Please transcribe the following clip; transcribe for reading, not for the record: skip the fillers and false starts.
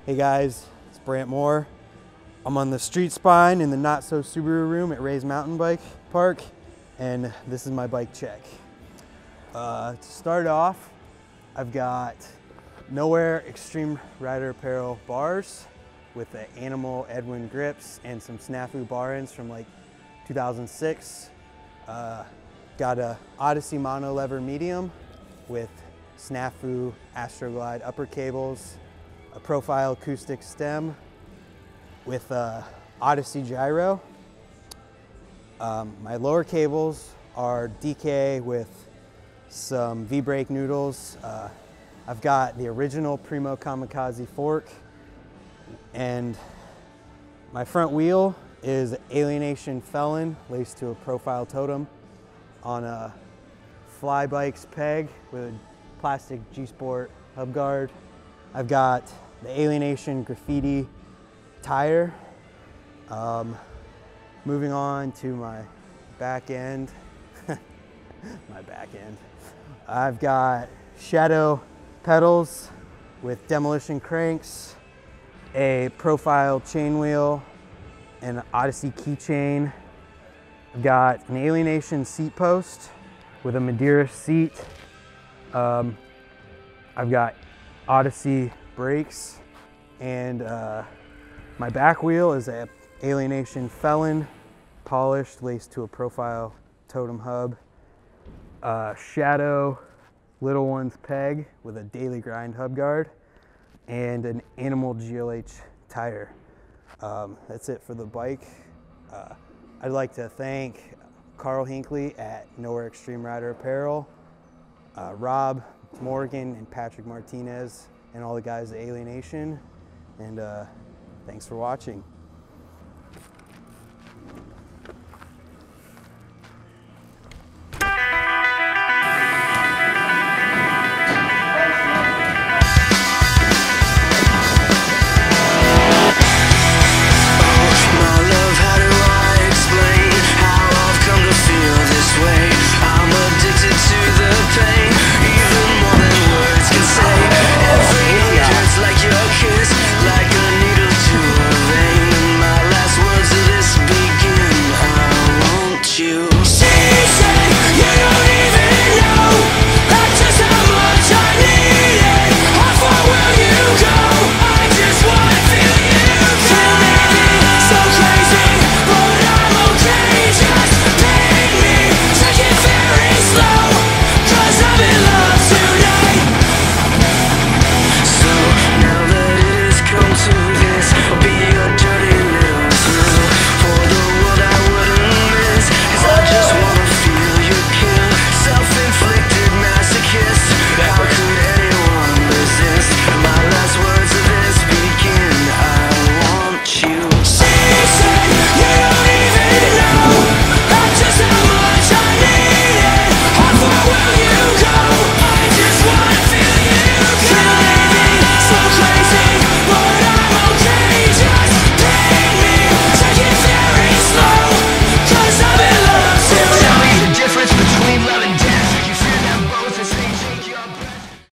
Hey guys, it's Brant Moore. I'm on the street spine in the Not So Subaru room at Ray's Mountain Bike Park, and this is my bike check. To start off, I've got Nowhere Extreme Rider Apparel bars with the Animal Edwin grips and some Snafu bar ends from like 2006. Got a Odyssey mono lever medium with Snafu Astroglide upper cables, a profile acoustic stem with Odyssey gyro. My lower cables are DK with some V-brake noodles. I've got the original Primo Kamikaze fork, and my front wheel is Alienation Felon laced to a profile totem on a Fly Bikes peg with a plastic G-Sport hub guard. I've got the Alienation Graffiti tire. Moving on to my back end. My back end. I've got Shadow pedals with demolition cranks, a profile chain wheel, and an Odyssey keychain. I've got an Alienation seat post with a Madeira seat. I've got Odyssey brakes, and my back wheel is a Alienation Felon polished laced to a profile totem hub. Shadow Little Ones peg with a Daily Grind hub guard, and an Animal GLH tire. That's it for the bike. I'd like to thank Carl Hinckley at Nowhere Extreme Rider Apparel, Rob Morgan and Patrick Martinez, and all the guys at Alienation. And thanks for watching.